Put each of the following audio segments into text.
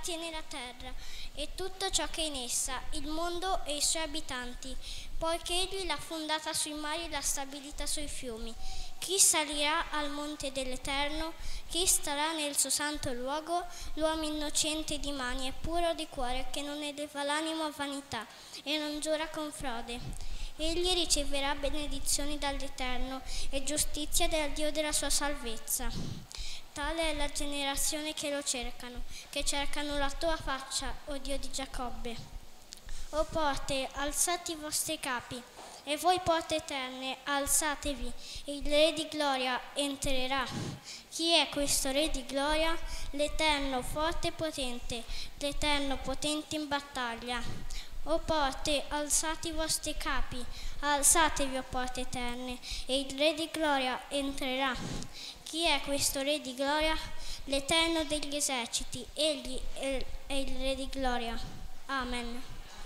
tiene la terra e tutto ciò che è in essa, il mondo e i suoi abitanti, poiché egli l'ha fondata sui mari e l'ha stabilita sui fiumi. Chi salirà al monte dell'Eterno? Chi starà nel suo santo luogo? L'uomo innocente di mani e puro di cuore, che non eleva l'animo a vanità e non giura con frode. Egli riceverà benedizioni dall'Eterno e giustizia dal Dio della sua salvezza. Tale è la generazione che lo che cercano la tua faccia, o Dio di Giacobbe. O porte, alzate i vostri capi, e voi porte eterne, alzatevi, il Re di gloria entrerà. Chi è questo Re di gloria? L'Eterno forte e potente, l'Eterno potente in battaglia. O porte, alzate i vostri capi, alzatevi, o porte eterne, e il Re di gloria entrerà. Chi è questo Re di gloria? L'Eterno degli eserciti, egli è il Re di gloria. Amen.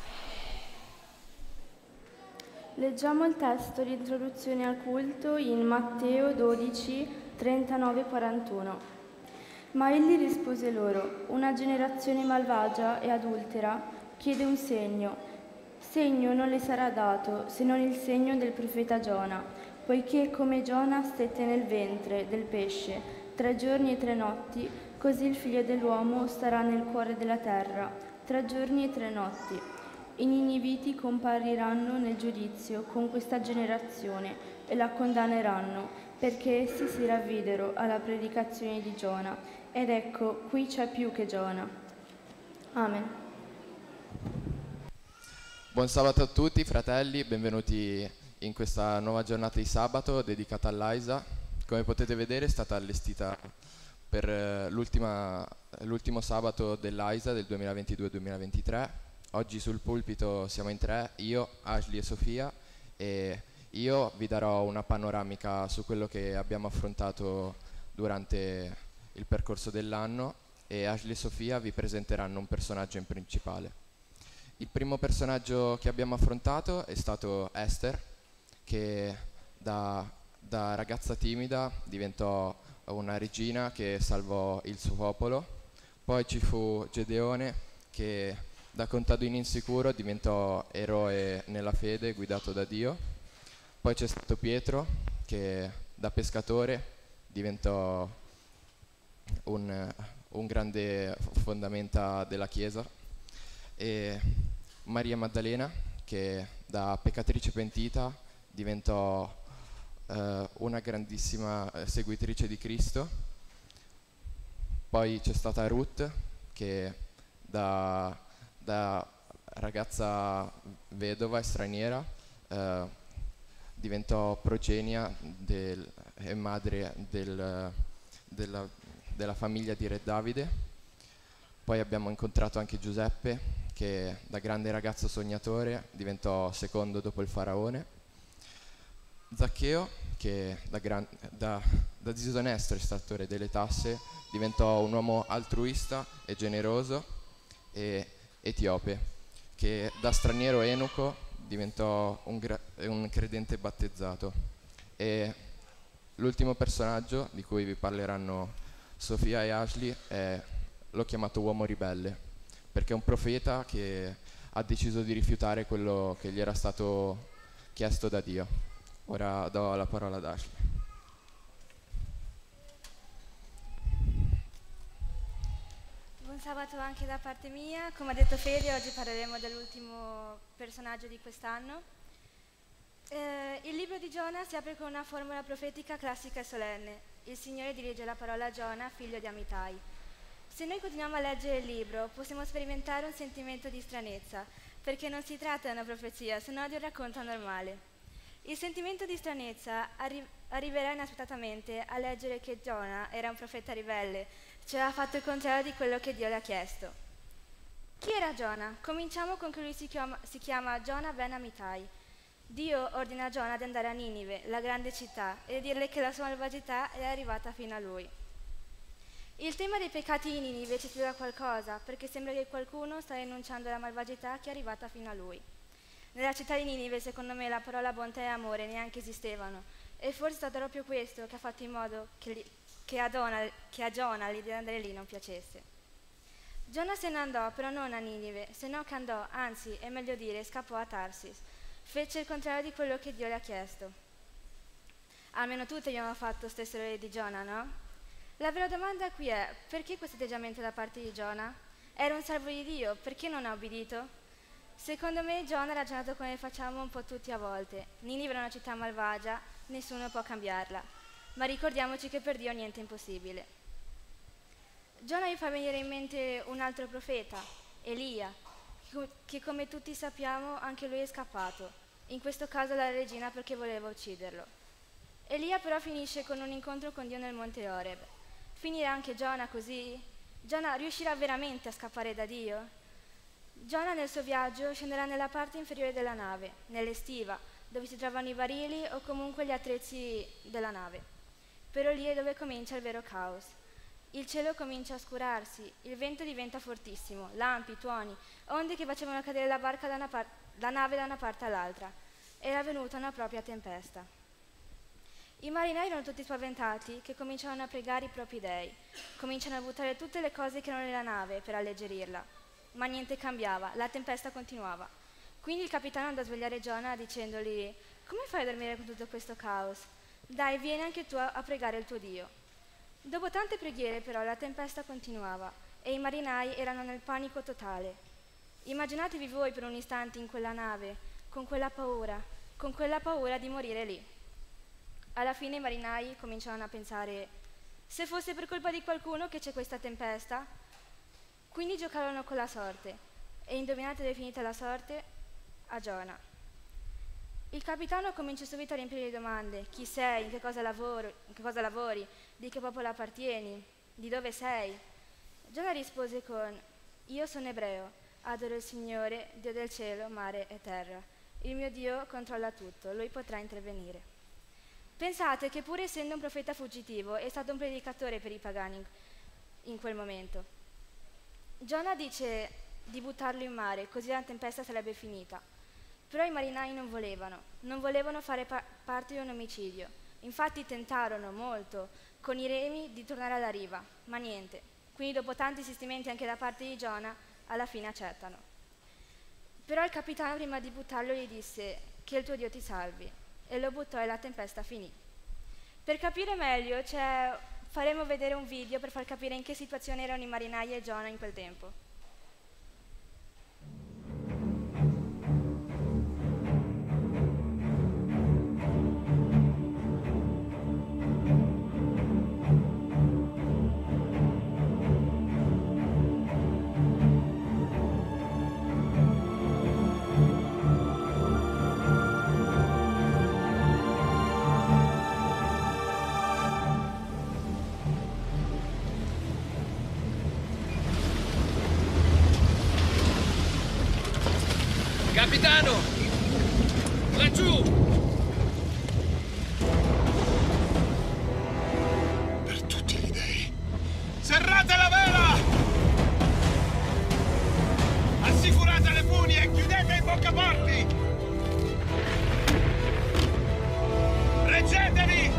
Leggiamo il testo di introduzione al culto in Matteo 12, 39-41. Ma egli rispose loro: una generazione malvagia e adultera chiede un segno. Segno non le sarà dato, se non il segno del profeta Giona, poiché come Giona stette nel ventre del pesce 3 giorni e 3 notti, così il Figlio dell'uomo starà nel cuore della terra 3 giorni e 3 notti. I niniviti compariranno nel giudizio con questa generazione e la condanneranno, perché essi si ravvidero alla predicazione di Giona, ed ecco, qui c'è più che Giona. Amen. Buon sabato a tutti, fratelli, benvenuti in questa nuova giornata di sabato dedicata all'Aisa. Come potete vedere è stata allestita per l'ultimo sabato dell'Aisa del 2022-2023. Oggi sul pulpito siamo in 3, io, Ashley e Sofia, e io vi darò una panoramica su quello che abbiamo affrontato durante il percorso dell'anno e Ashley e Sofia vi presenteranno un personaggio in principale. Il primo personaggio che abbiamo affrontato è stato Esther, che da ragazza timida diventò una regina che salvò il suo popolo. Poi ci fu Gedeone, che da contadino insicuro diventò eroe nella fede guidato da Dio. Poi c'è stato Pietro, che da pescatore diventò un grande fondamenta della Chiesa. E Maria Maddalena, che da peccatrice pentita diventò una grandissima seguitrice di Cristo. Poi c'è stata Ruth, che da ragazza vedova e straniera diventò progenia e madre della famiglia di Re Davide. Poi abbiamo incontrato anche Giuseppe, che da grande ragazzo sognatore diventò secondo dopo il faraone. Zaccheo, che da disonesto estrattore delle tasse diventò un uomo altruista e generoso. E Etiope, che da straniero eunuco diventò un credente battezzato. E l'ultimo personaggio di cui vi parleranno Sofia e Ashley l'ho chiamato uomo ribelle, perché è un profeta che ha deciso di rifiutare quello che gli era stato chiesto da Dio. Ora do la parola ad Ashley. Buon sabato anche da parte mia. Come ha detto Fede, oggi parleremo dell'ultimo personaggio di quest'anno. Il libro di Giona si apre con una formula profetica classica e solenne. Il Signore dirige la parola a Giona, figlio di Amitai. Se noi continuiamo a leggere il libro, possiamo sperimentare un sentimento di stranezza, perché non si tratta di una profezia, se no di un racconto normale. Il sentimento di stranezza arriverà inaspettatamente a leggere che Giona era un profeta ribelle, cioè ha fatto il contrario di quello che Dio le ha chiesto. Chi era Giona? Cominciamo con che lui si chiama Giona ben Amitai. Dio ordina a Giona di andare a Ninive, la grande città, e di dirle che la sua malvagità è arrivata fino a lui. Il tema dei peccati di Ninive ci spiega qualcosa, perché sembra che qualcuno sta enunciando la malvagità che è arrivata fino a lui. Nella città di Ninive, secondo me, la parola bontà e amore neanche esistevano, e forse è stato proprio questo che ha fatto in modo che a Giona l'idea di andare lì non piacesse. Giona se ne andò, però non a Ninive, se no che andò, anzi, è meglio dire, scappò a Tarsis. Fece il contrario di quello che Dio le ha chiesto. Almeno tutti abbiamo fatto stesso errore di Giona, no? La vera domanda qui è, perché questo atteggiamento da parte di Giona? Era un servo di Dio, perché non ha obbedito? Secondo me Giona ha ragionato come facciamo un po' tutti a volte. Ninive è una città malvagia, nessuno può cambiarla. Ma ricordiamoci che per Dio niente è impossibile. Giona mi fa venire in mente un altro profeta, Elia, che come tutti sappiamo anche lui è scappato, in questo caso dalla regina perché voleva ucciderlo. Elia però finisce con un incontro con Dio nel monte Oreb. Finirà anche Giona così? Giona riuscirà veramente a scappare da Dio? Giona nel suo viaggio scenderà nella parte inferiore della nave, nell'estiva, dove si trovano i barili o comunque gli attrezzi della nave. Però lì è dove comincia il vero caos. Il cielo comincia a oscurarsi, il vento diventa fortissimo, lampi, tuoni, onde che facevano cadere la barca la nave da una parte all'altra. Era venuta una propria tempesta. I marinai erano tutti spaventati che cominciavano a pregare i propri dei, cominciano a buttare tutte le cose che erano nella nave per alleggerirla. Ma niente cambiava, la tempesta continuava. Quindi il capitano andò a svegliare Giona dicendogli: «Come fai a dormire con tutto questo caos? Dai, vieni anche tu a pregare il tuo Dio». Dopo tante preghiere però la tempesta continuava e i marinai erano nel panico totale. Immaginatevi voi per un istante in quella nave, con quella paura di morire lì. Alla fine i marinai cominciavano a pensare: se fosse per colpa di qualcuno che c'è questa tempesta? Quindi giocarono con la sorte e indovinate dove è finita la sorte? A Giona. Il capitano comincia subito a riempire di domande: chi sei, in che cosa lavori, di che popolo appartieni, di dove sei? Giona rispose con: io sono ebreo, adoro il Signore, Dio del cielo, mare e terra. Il mio Dio controlla tutto, lui potrà intervenire. Pensate che pur essendo un profeta fuggitivo è stato un predicatore per i pagani in quel momento. Giona dice di buttarlo in mare, così la tempesta sarebbe finita. Però i marinai non volevano fare parte di un omicidio. Infatti tentarono molto con i remi di tornare alla riva, ma niente. Quindi dopo tanti insistimenti anche da parte di Giona, alla fine accettano. Però il capitano prima di buttarlo gli disse: che il tuo Dio ti salvi, e lo buttò e la tempesta finì. Per capire meglio faremo vedere un video per far capire in che situazione erano i marinai e Giona in quel tempo. Capitano! Laggiù! Per tutti gli dei. Serrate la vela! Assicurate le funi e chiudete i boccaporti! Reggetevi!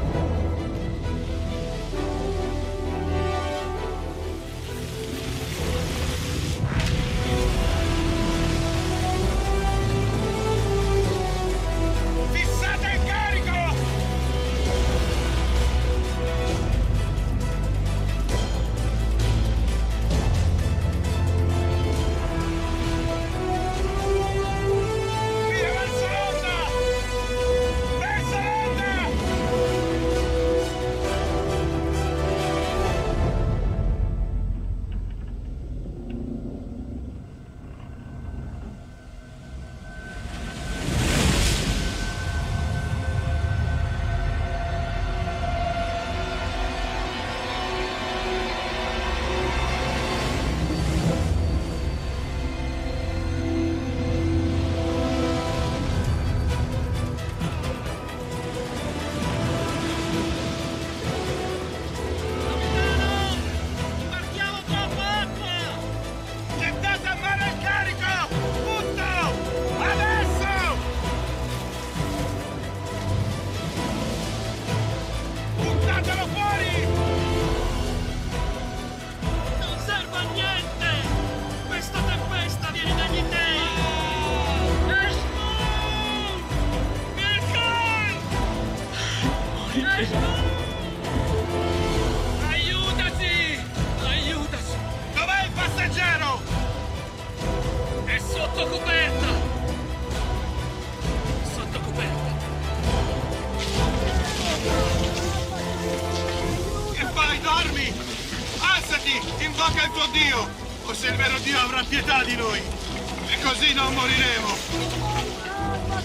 Forse il vero Dio avrà pietà di noi. E così non moriremo.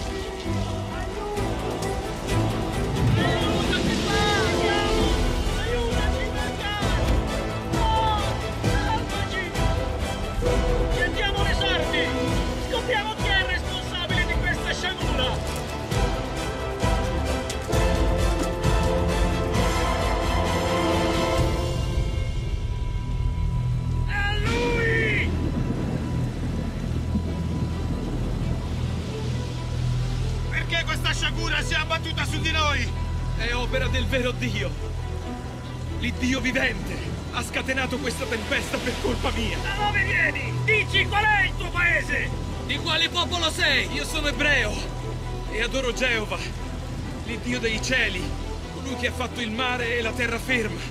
Sentiamo le sorti! Scopriamo chi è il responsabile di questa sciagura! È lui! Perché questa sciagura si è abbattuta su di noi? È opera del vero Dio. L'Iddio vivente ha scatenato questa tempesta per colpa mia. Da dove vieni? Dici qual è il tuo paese? Di quale popolo sei? Io sono ebreo e adoro Geova, l'Iddio dei cieli, colui che ha fatto il mare e la terraferma.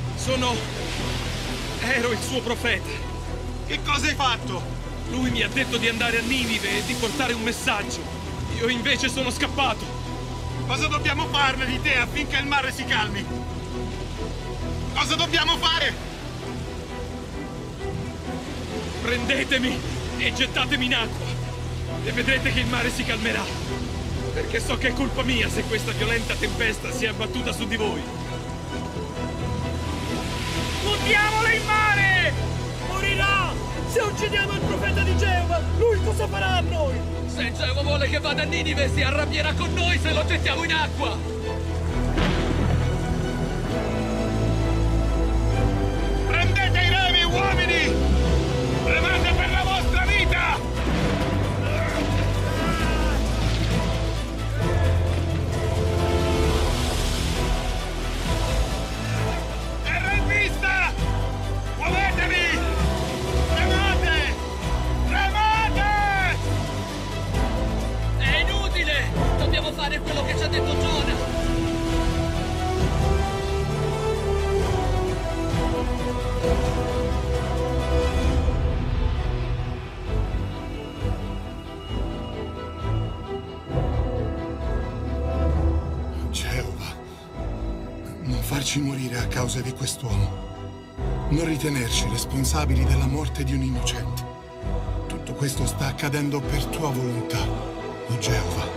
Ero il suo profeta. Che cosa hai fatto? Lui mi ha detto di andare a Ninive e di portare un messaggio. Io invece sono scappato. Cosa dobbiamo farne di te affinché il mare si calmi? Cosa dobbiamo fare? Prendetemi e gettatemi in acqua e vedrete che il mare si calmerà. Perché so che è colpa mia se questa violenta tempesta si è abbattuta su di voi. Buttiamolo in mare! Morirà! Se uccidiamo il profeta di Geova, lui cosa farà a noi? Se Geova vuole che vada a Ninive, si arrabbierà con noi se lo gettiamo in acqua! Prendete i remi, uomini! Remate per la vostra vita! Terra in vista! Muovetevi! Remate! Remate! È inutile! Dobbiamo fare quello che ci ha detto Giona! Geova, non farci morire a causa di quest'uomo. Non ritenerci responsabili della morte di un innocente. Tutto questo sta accadendo per tua volontà, o Geova.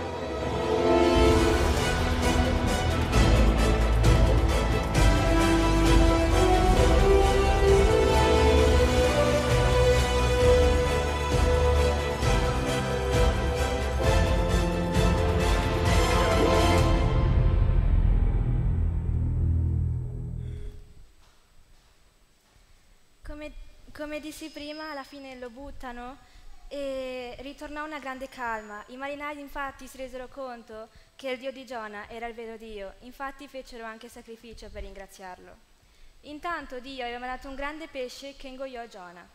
Come dissi prima, alla fine lo buttano e ritornò una grande calma. I marinai infatti si resero conto che il Dio di Giona era il vero Dio, infatti fecero anche sacrificio per ringraziarlo. Intanto Dio aveva mandato un grande pesce che ingoiò Giona.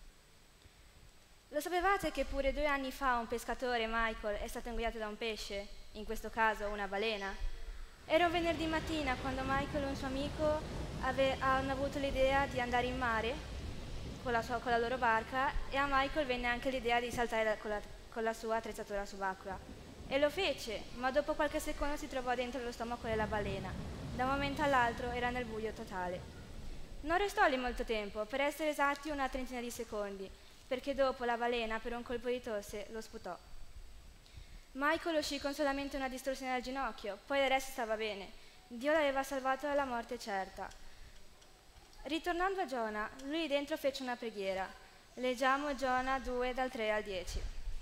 Lo sapevate che pure 2 anni fa un pescatore, Michael, è stato ingoiato da un pesce, in questo caso una balena? Era un venerdì mattina quando Michael e un suo amico hanno avuto l'idea di andare in mare con la loro barca e a Michael venne anche l'idea di saltare con la sua attrezzatura subacquea. E lo fece, ma dopo qualche secondo si trovò dentro lo stomaco della balena. Da un momento all'altro era nel buio totale. Non restò lì molto tempo, per essere esatti una trentina di secondi, perché dopo la balena per un colpo di tosse lo sputò. Michael uscì con solamente una distorsione al ginocchio, poi il resto stava bene. Dio l'aveva salvato dalla morte certa. Ritornando a Giona, lui dentro fece una preghiera. Leggiamo Giona 2 dal 3 al 10.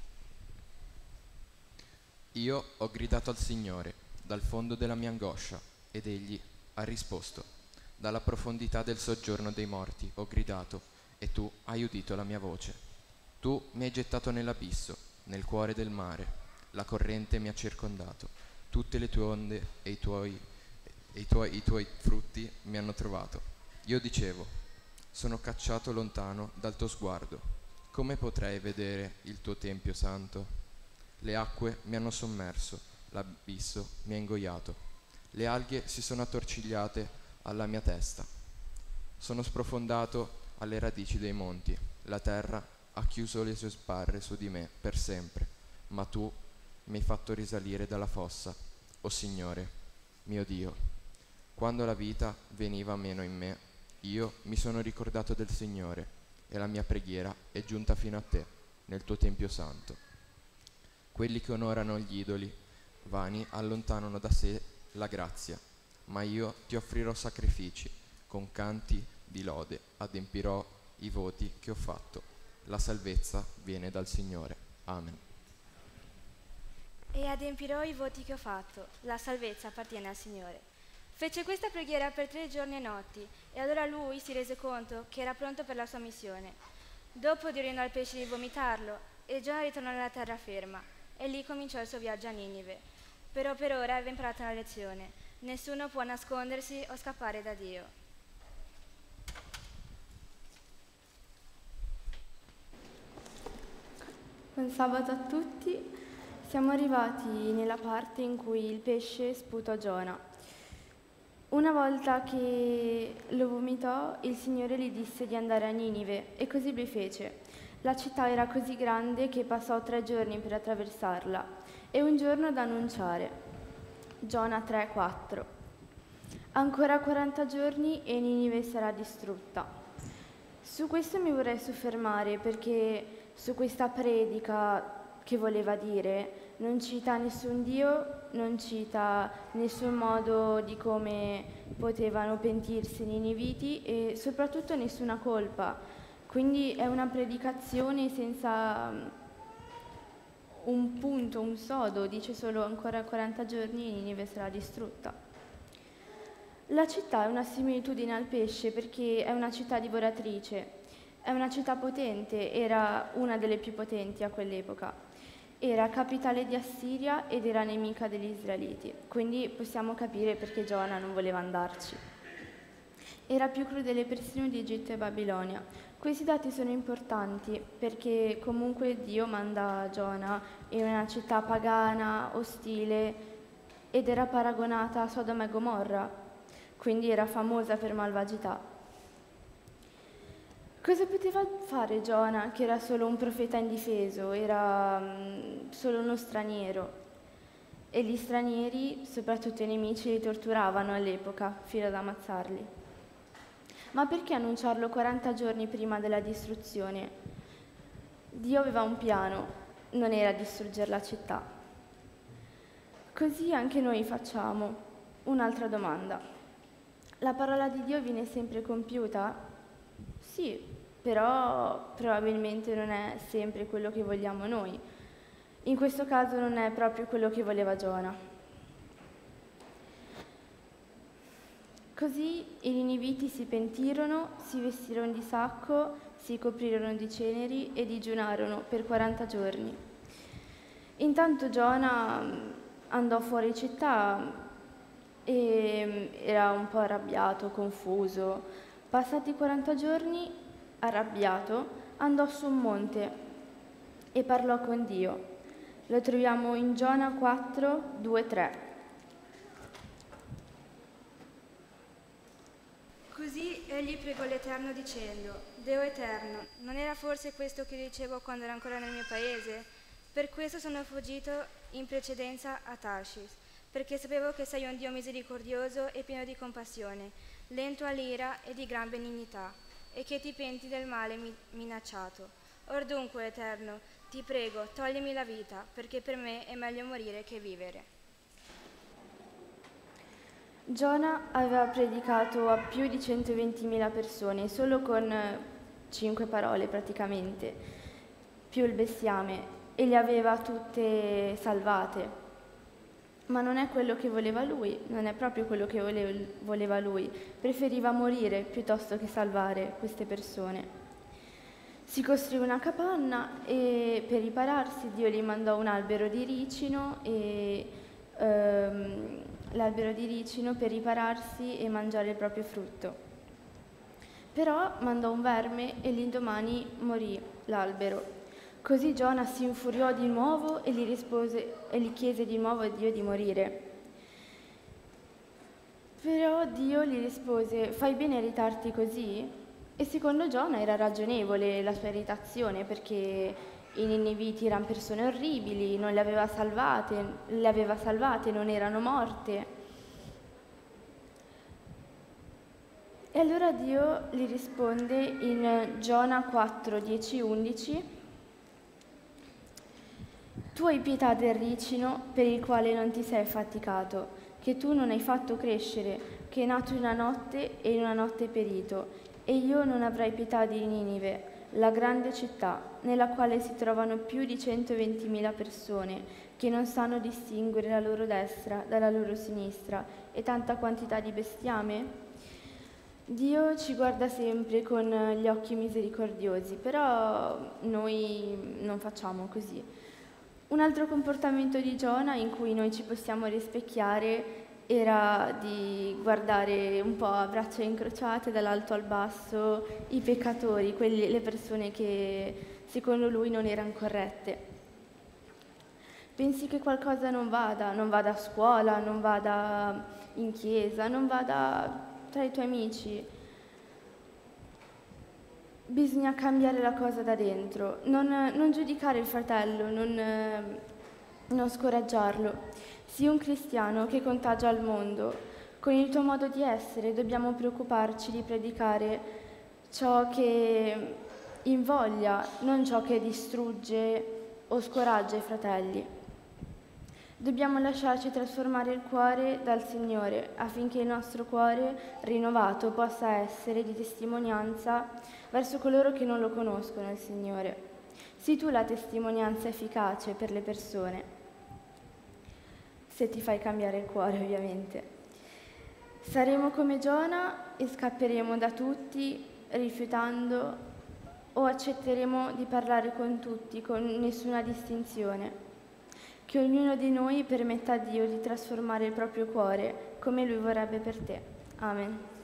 Io ho gridato al Signore dal fondo della mia angoscia ed egli ha risposto. Dalla profondità del soggiorno dei morti ho gridato e tu hai udito la mia voce. Tu mi hai gettato nell'abisso, nel cuore del mare. La corrente mi ha circondato. Tutte le tue onde e i tuoi frutti mi hanno trovato. Io dicevo, sono cacciato lontano dal tuo sguardo. Come potrei vedere il tuo tempio santo? Le acque mi hanno sommerso, l'abisso mi ha ingoiato. Le alghe si sono attorcigliate alla mia testa. Sono sprofondato alle radici dei monti. La terra ha chiuso le sue sbarre su di me per sempre. Ma tu mi hai fatto risalire dalla fossa, o Signore, mio Dio. Quando la vita veniva meno in me, io mi sono ricordato del Signore e la mia preghiera è giunta fino a te, nel tuo Tempio santo. Quelli che onorano gli idoli vani allontanano da sé la grazia, ma io ti offrirò sacrifici, con canti di lode adempirò i voti che ho fatto. La salvezza viene dal Signore. Amen. E adempirò i voti che ho fatto, la salvezza appartiene al Signore. Fece questa preghiera per 3 giorni e notti, e allora lui si rese conto che era pronto per la sua missione. Dopo Dio ordinò al pesce di vomitarlo, e Giona ritornò nella terraferma, e lì cominciò il suo viaggio a Ninive. Però per ora aveva imparato una lezione: nessuno può nascondersi o scappare da Dio. Buon sabato a tutti. Siamo arrivati nella parte in cui il pesce sputò Giona. Una volta che lo vomitò, il Signore gli disse di andare a Ninive, e così lui fece. La città era così grande che passò 3 giorni per attraversarla e un giorno ad annunciare. Giona 3,4. Ancora 40 giorni e Ninive sarà distrutta. Su questo mi vorrei soffermare, perché su questa predica che voleva dire non cita nessun Dio, non cita nessun modo di come potevano pentirsi i niniviti e soprattutto nessuna colpa. Quindi è una predicazione senza un punto, un sodo, dice solo ancora 40 giorni e Ninive sarà distrutta. La città è una similitudine al pesce perché è una città divoratrice, è una città potente, era una delle più potenti a quell'epoca. Era capitale di Assiria ed era nemica degli Israeliti, quindi possiamo capire perché Giona non voleva andarci. Era più crudele persino di Egitto e Babilonia. Questi dati sono importanti perché comunque Dio manda Giona in una città pagana, ostile, ed era paragonata a Sodoma e Gomorra, quindi era famosa per malvagità. Cosa poteva fare Giona, che era solo un profeta indifeso, era solo uno straniero? E gli stranieri, soprattutto i nemici, li torturavano all'epoca, fino ad ammazzarli. Ma perché annunciarlo 40 giorni prima della distruzione? Dio aveva un piano, non era distruggere la città. Così anche noi facciamo. Un'altra domanda. La parola di Dio viene sempre compiuta? Sì, però probabilmente non è sempre quello che vogliamo noi. In questo caso non è proprio quello che voleva Giona. Così i niniviti si pentirono, si vestirono di sacco, si coprirono di ceneri e digiunarono per 40 giorni. Intanto Giona andò fuori città e era un po' arrabbiato, confuso. Passati 40 giorni, arrabbiato, andò su un monte e parlò con Dio. Lo troviamo in Giona 4, 2, 3. Così egli pregò l'Eterno dicendo: Deo eterno, non era forse questo che dicevo quando ero ancora nel mio paese? Per questo sono fuggito in precedenza a Tarshish, perché sapevo che sei un Dio misericordioso e pieno di compassione, lento all'ira e di gran benignità, e che ti penti del male minacciato. Or dunque, Eterno, ti prego, toglimi la vita, perché per me è meglio morire che vivere. Giona aveva predicato a più di 120.000 persone, solo con 5 parole praticamente, più il bestiame, e le aveva tutte salvate. Ma non è quello che voleva lui, non è proprio quello che voleva lui. Preferiva morire piuttosto che salvare queste persone. Si costruì una capanna e per ripararsi Dio gli mandò un albero di ricino e l'albero di ricino per ripararsi e mangiare il proprio frutto. Però mandò un verme e l'indomani morì l'albero. Così Giona si infuriò di nuovo e gli chiese di nuovo a Dio di morire. Però Dio gli rispose: fai bene a irritarti così? E secondo Giona era ragionevole la sua irritazione, perché i niniviti erano persone orribili, non le aveva salvate, non erano morte. E E allora Dio gli risponde in Giona 4, 10, 11: tu hai pietà del ricino per il quale non ti sei affaticato, che tu non hai fatto crescere, che è nato in una notte e in una notte perito, e io non avrai pietà di Ninive, la grande città, nella quale si trovano più di 120.000 persone, che non sanno distinguere la loro destra dalla loro sinistra, e tanta quantità di bestiame? Dio ci guarda sempre con gli occhi misericordiosi, però noi non facciamo così. Un altro comportamento di Giona in cui noi ci possiamo rispecchiare era di guardare un po' a braccia incrociate dall'alto al basso i peccatori, le persone che secondo lui non erano corrette. Pensi che qualcosa non vada a scuola, non vada in chiesa, non vada tra i tuoi amici. Bisogna cambiare la cosa da dentro, non giudicare il fratello, non scoraggiarlo. Sii un cristiano che contagia il mondo. Con il tuo modo di essere dobbiamo preoccuparci di predicare ciò che invoglia, non ciò che distrugge o scoraggia i fratelli. Dobbiamo lasciarci trasformare il cuore dal Signore affinché il nostro cuore rinnovato possa essere di testimonianza verso coloro che non lo conoscono il Signore. Sii tu la testimonianza efficace per le persone, se ti fai cambiare il cuore ovviamente. Saremo come Giona e scapperemo da tutti rifiutando, o accetteremo di parlare con tutti con nessuna distinzione. Che ognuno di noi permetta a Dio di trasformare il proprio cuore come Lui vorrebbe per te. Amen.